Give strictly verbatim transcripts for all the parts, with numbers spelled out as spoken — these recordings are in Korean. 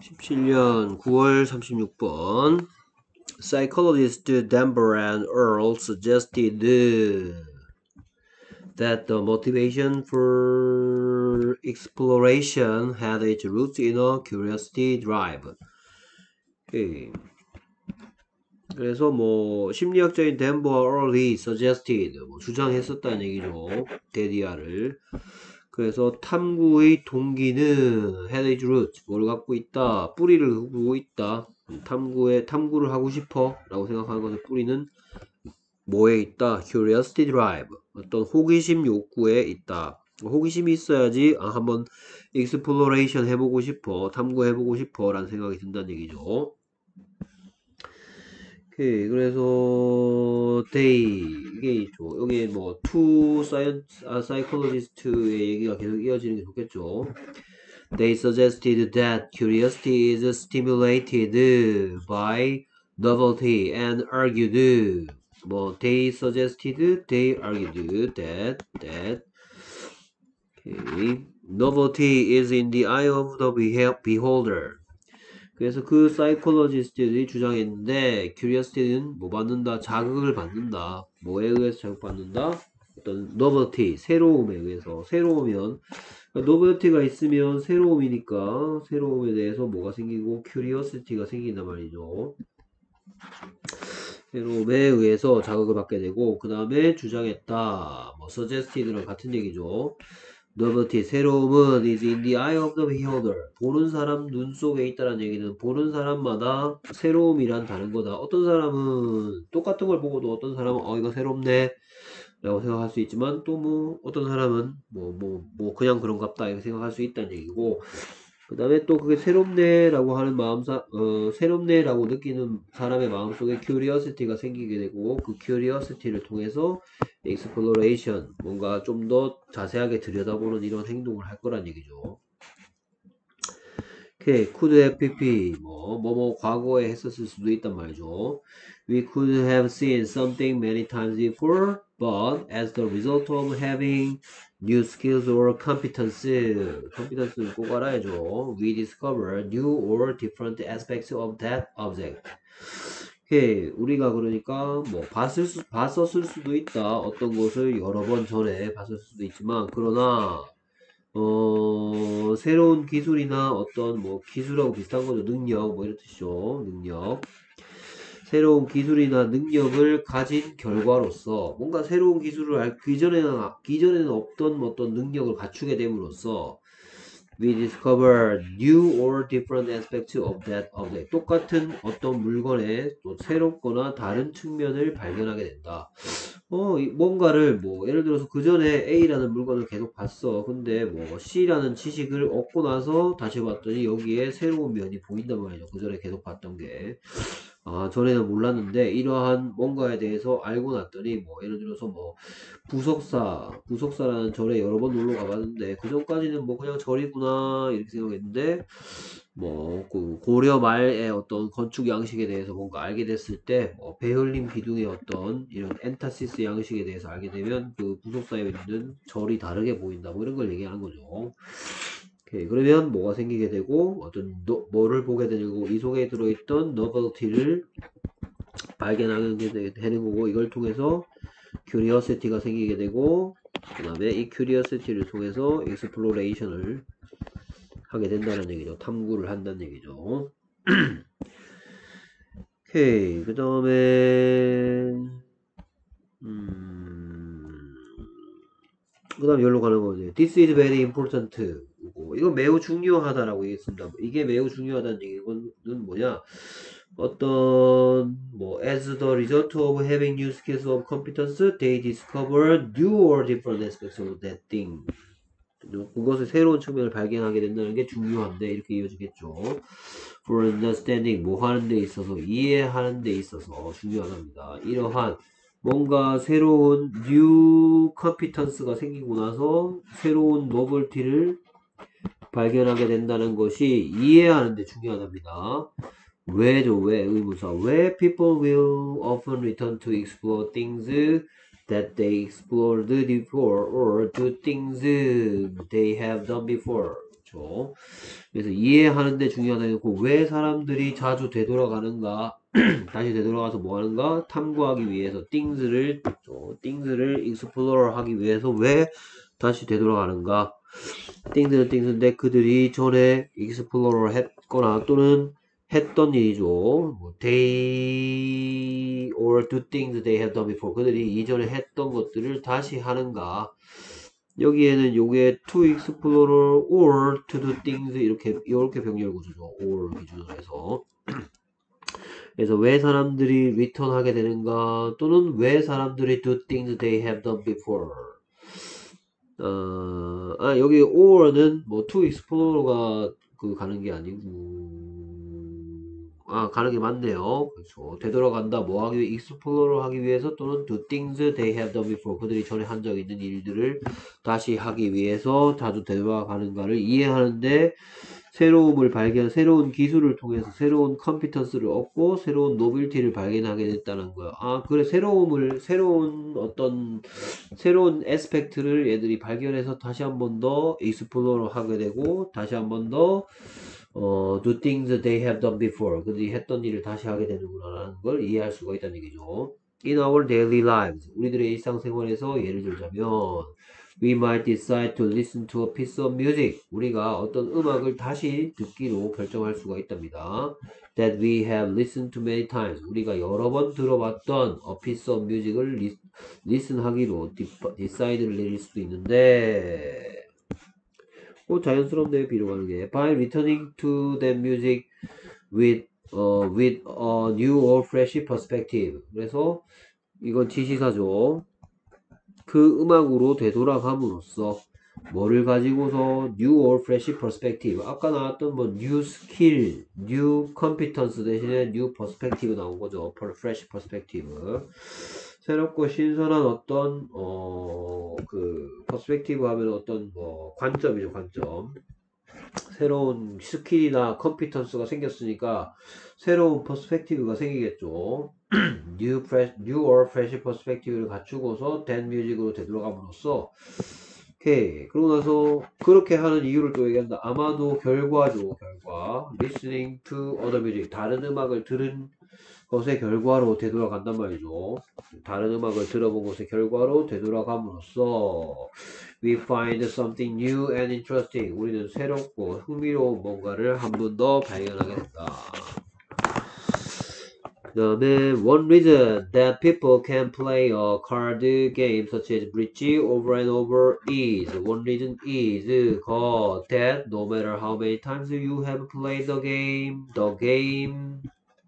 십칠 년 구월 삼십육 번 Psychologist Denver and Earl suggested that the motivation for exploration had its roots in a curiosity drive. 오케이. 그래서 뭐 심리학자인 덴버와 얼이 suggested 뭐 주장했었다는 얘기죠. 데디아를. 그래서 탐구의 동기는 had its root 뭘 갖고 있다, 뿌리를 두고 있다. 탐구에 탐구를 하고 싶어 라고 생각하는 것의 뿌리는 뭐에 있다? curiosity drive 어떤 호기심 욕구에 있다. 호기심이 있어야지 아, 한번 exploration 해보고 싶어, 탐구해보고 싶어 라는 생각이 든다는 얘기죠. 오케이, 그래서 they 이게 있죠. 여기 뭐 two science, 아, psychologist의 얘기가 계속 이어지는 게 좋겠죠. They suggested that curiosity is stimulated by novelty and argued 뭐 they suggested, they argued that that okay, novelty is in the eye of the beholder. 그래서 그 사이콜로지스트들이 주장했는데 curiosity는 뭐 받는다? 자극을 받는다. 뭐에 의해서 자극받는다? 어떤 novelty, 새로움에 의해서. 새로우면 novelty가 있으면 새로움이니까 새로움에 대해서 뭐가 생기고 curiosity가 생긴단 말이죠. 새로움에 의해서 자극을 받게 되고 그 다음에 주장했다. 뭐 suggested랑 같은 얘기죠. novelty, 새로움은 is in the eye of the beholder. 보는 사람 눈 속에 있다는 얘기는 보는 사람마다 새로움이란 다른 거다. 어떤 사람은 똑같은 걸 보고도 어떤 사람은 어 이거 새롭네 라고 생각할 수 있지만 또 뭐 어떤 사람은 뭐 뭐 뭐 그냥 그런갑다 이렇게 생각할 수 있다는 얘기고 그 다음에 또 그게 새롭네 라고 하는 마음사 어 새롭네 라고 느끼는 사람의 마음속에 curiosity가 생기게 되고 그 curiosity를 통해서 exploration 뭔가 좀 더 자세하게 들여다보는 이런 행동을 할 거란 얘기죠. 오케이, could have pp 뭐 뭐뭐 과거에 했었을 수도 있단 말이죠. We could have seen something many times before, but as the result of having new skills or competence, competence는 꼭 알아야죠. We discover new or different aspects of that object. 오케이, 우리가 그러니까 뭐 봤을 수, 봤었을 수도 있다. 어떤 것을 여러 번 전에 봤을 수도 있지만 그러나 어, 새로운 기술이나 어떤 뭐 기술하고 비슷한 거죠. 능력 뭐 이런 뜻이죠. 능력. 새로운 기술이나 능력을 가진 결과로서 뭔가 새로운 기술을 알, 기존에는, 기존에는 없던 어떤 능력을 갖추게 됨으로써 we discover new or different aspects of that object. 똑같은 어떤 물건의 또 새롭거나 다른 측면을 발견하게 된다. 어, 뭔가를 뭐 예를 들어서 그 전에 A라는 물건을 계속 봤어. 근데 뭐 C라는 지식을 얻고 나서 다시 봤더니 여기에 새로운 면이 보인단 말이죠. 그 전에 계속 봤던 게. 아, 전에는 몰랐는데 이러한 뭔가에 대해서 알고 났더니 뭐 예를 들어서 뭐 부석사, 부석사라는 절에 여러 번 놀러 가봤는데 그 전까지는 뭐 그냥 절이구나 이렇게 생각했는데 뭐 그 고려 말의 어떤 건축 양식에 대해서 뭔가 알게 됐을 때 뭐 베를린 비둥의 어떤 이런 엔타시스 양식에 대해서 알게 되면 그 부석사에 있는 절이 다르게 보인다 뭐 이런 걸 얘기하는 거죠. 오케이, 그러면 뭐가 생기게 되고 어떤 노, 뭐를 보게 되고 이 속에 들어있던 novelty를 발견하게 되는 거고 이걸 통해서 curiosity가 생기게 되고 그 다음에 이 curiosity를 통해서 exploration을 하게 된다는 얘기죠. 탐구를 한다는 얘기죠. 오케이, 그 다음에 음, 그 다음 여기로 가는 거죠. This is very important. 이거 매우 중요하다라고 얘기했습니다. 이게 매우 중요하다는 얘기는 뭐냐? 어떤 뭐 as the result of having new skills of competence, they discover new or different aspects of that thing. 그것을 새로운 측면을 발견하게 된다는 게 중요한데 이렇게 이어지겠죠. For understanding 뭐 하는 데 있어서 이해하는 데 있어서 중요하답니다. 이러한 뭔가 새로운 new competence가 생기고 나서 새로운 novelty를 발견하게 된다는 것이 이해하는 데 중요하답니다. 왜죠? 왜? 의무사. 왜 people will often return to explore things that they explored before or do things they have done before. 그렇죠? 그래서 이해하는데 중요하다. 왜 사람들이 자주 되돌아가는가? 다시 되돌아가서 뭐 하는가? 탐구하기 위해서 things를 어, things를 explore 하기 위해서 왜 다시 되돌아가는가? things는 things인데 그들이 전에 explore 했거나 또는 했던 일이죠. 뭐 they or do things they have done before. 그들이 이전에 했던 것들을 다시 하는가? 여기에는 요게 to explore or to do things 이렇게 이렇게 병렬 구조죠. or 기준으로 해서. 그래서 왜 사람들이 return 하게 되는가 또는 왜 사람들이 do things they have done before. 어, 아 여기 or는 뭐 to explore가 그 가는 게 아니고 아 가는 게 맞네요. 그렇죠. 되돌아간다 뭐 하기 위해 explore 하기 위해서 또는 do things they have done before 그들이 전에 한 적 있는 일들을 다시 하기 위해서 자주 되돌아가는가를 이해하는데 새로움을 발견, 새로운 기술을 통해서 새로운 컴피턴스를 얻고 새로운 노빌티를 발견하게 됐다는 거야. 아, 그래 새로움을 새로운 어떤 새로운 에스펙트를 얘들이 발견해서 다시 한 번 더 익스플로러 하게 되고 다시 한 번 더 어, do things they have done before. 그들이 했던 일을 다시 하게 되는구나라는 걸 이해할 수가 있다는 얘기죠. In our daily lives, 우리들의 일상생활에서 예를 들자면 we might decide to listen to a piece of music. 우리가 어떤 음악을 다시 듣기로 결정할 수가 있답니다. That we have listened to many times. 우리가 여러 번 들어봤던 a piece of music을 리, listen 하기로 decide를 내릴 수도 있는데 뭐 자연스럽네요. 비교하는 게 by returning to that music with uh, with a new or fresh perspective. 그래서 이건 지시사죠. 그 음악으로 되돌아감으로써 뭐를 가지고서 new or fresh perspective 아까 나왔던 뭐 new skill, new competence 대신에 new perspective 나온 거죠. fresh perspective 새롭고 신선한 어떤 어 그 perspective 하면 어떤 뭐 관점이죠. 관점 새로운 스킬이나 컴피턴스가 생겼으니까 새로운 퍼스펙티브가 생기겠죠. new, fresh, new or fresh perspective를 갖추고서 댄 뮤직으로 되돌아감으로써 오케이 그러고 나서 그렇게 하는 이유를 또 얘기한다. 아마도 결과죠. 결과 listening to other music 다른 음악을 들은 것의 결과로 되돌아간단 말이죠. 다른 음악을 들어본 것의 결과로 되돌아감으로써 we find something new and interesting. 우리는 새롭고 흥미로운 뭔가를 한 번 더 발견하게 된다. 그 다음에 one reason that people can play a card game such as bridge over and over is one reason is uh, that no matter how many times you have played the game, the game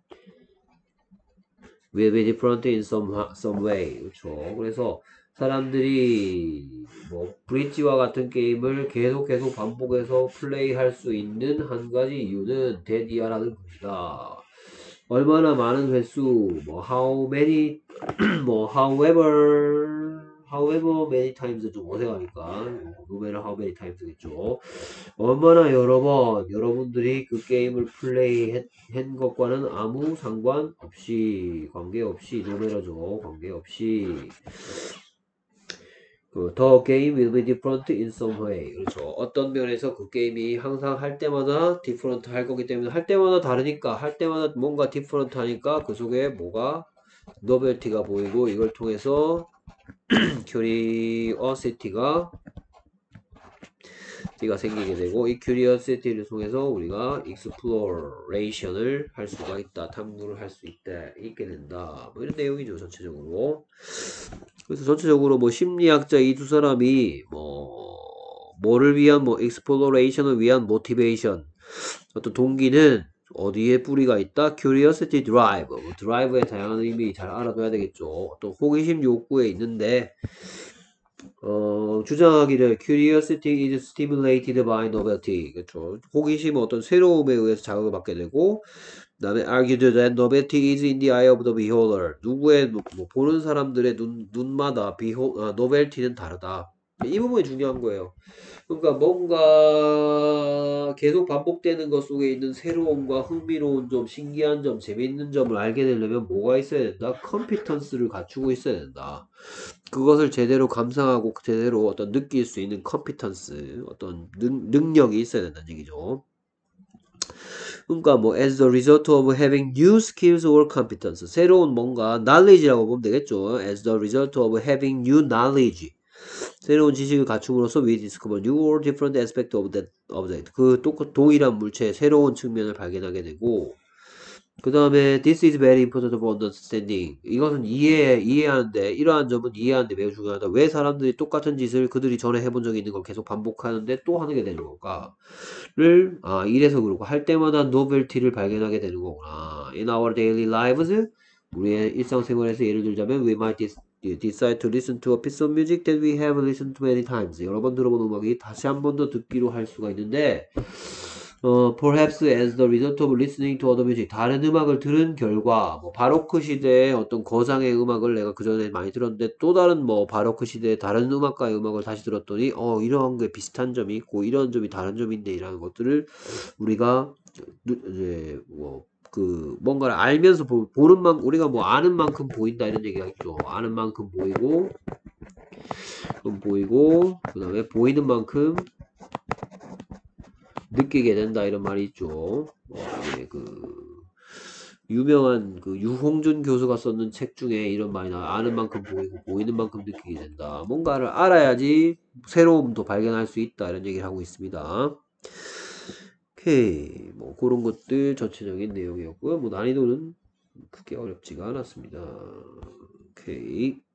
will be different in some some way. 그렇죠. 그래서 사람들이 뭐 브릿지와 같은 게임을 계속 계속 반복해서 플레이할 수 있는 한 가지 이유는 데디아라는 것이다. 얼마나 많은 횟수, 뭐 how many, 뭐 however, however many times 좀 어색하니까 no matter how many times겠죠. 얼마나 여러 번 여러분들이 그 게임을 플레이한 것과는 아무 상관없이 관계없이 no matter죠. 관계없이 그 the game will be different in some way. 그렇죠. 어떤 면에서 그 게임이 항상 할 때마다 different 할 거기 때문에 할 때마다 다르니까 할 때마다 뭔가 different 하니까 그 속에 뭐가 novelty가 보이고 이걸 통해서 curiosity가 가 생기게 되고 이 curiosity를 통해서 우리가 exploration을 할 수가 있다. 탐구를 할 수 있다. 있게 된다. 뭐 이런 내용이죠. 전체적으로. 그래서 전체적으로 뭐 심리학자 이 두 사람이 뭐 뭐를 위한 뭐 exploration을 위한 motivation 어떤 동기는 어디에 뿌리가 있다? curiosity drive. 뭐 drive의 다양한 의미 잘 알아둬야 되겠죠. 어떤 호기심 욕구에 있는데 어, 주장하기를 curiosity is stimulated by novelty. 그렇죠. 호기심은 어떤 새로움에 의해서 자극을 받게 되고 그 다음에 argued that novelty is in the eye of the beholder. 누구의 뭐, 보는 사람들의 눈, 눈마다 behold, 아, novelty는 다르다. 이 부분이 중요한 거예요. 그러니까 뭔가 계속 반복되는 것 속에 있는 새로움과 흥미로운 점, 신기한 점, 재미있는 점을 알게 되려면 뭐가 있어야 된다? 컴피턴스를 갖추고 있어야 된다. 그것을 제대로 감상하고 제대로 어떤 느낄 수 있는 컴피턴스, 어떤 능, 능력이 있어야 된다는 얘기죠. 그러니까 뭐 as the result of having new skills or competence 새로운 뭔가 knowledge라고 보면 되겠죠. as the result of having new knowledge 새로운 지식을 갖춤으로써 we discover new or different aspect of that object 그 똑같 동일한 물체의 새로운 측면을 발견하게 되고 그 다음에 this is very important for understanding 이것은 이해 이해하는데 이러한 점은 이해하는데 매우 중요하다. 왜 사람들이 똑같은 짓을 그들이 전에 해본 적이 있는 걸 계속 반복하는데 또 하게 되는 걸까? 를 아, 이래서 그렇고 할 때마다 노벨티를 발견하게 되는 거구나. In our daily lives 우리의 일상생활에서 예를 들자면 we might dis, decide to listen to a piece of music that we have listened to many times. 여러 번 들어본 음악이 다시 한 번 더 듣기로 할 수가 있는데 어, perhaps as the result of listening to other music 다른 음악을 들은 결과 뭐 바로크 시대의 어떤 거장의 음악을 내가 그전에 많이 들었는데 또 다른 뭐 바로크 시대의 다른 음악가의 음악을 다시 들었더니 어 이러한 게 비슷한 점이 있고 이런 점이 다른 점인데 이라는 것들을 우리가 이제 뭐 그 뭔가를 알면서 보, 보는 만 우리가 뭐 아는 만큼 보인다 이런 얘기가 있죠. 아는 만큼 보이고 보이고 그 다음에 보이는 만큼 느끼게 된다 이런 말이 있죠. 어, 예, 그 유명한 그 유홍준 교수가 썼는 책 중에 이런 말이 나 아는 만큼 보이고 보이는 만큼 느끼게 된다. 뭔가를 알아야지 새로움도 발견할 수 있다 이런 얘기를 하고 있습니다. 오케이 뭐 그런 것들 전체적인 내용이었고요. 뭐 난이도는 크게 어렵지가 않았습니다. 오케이.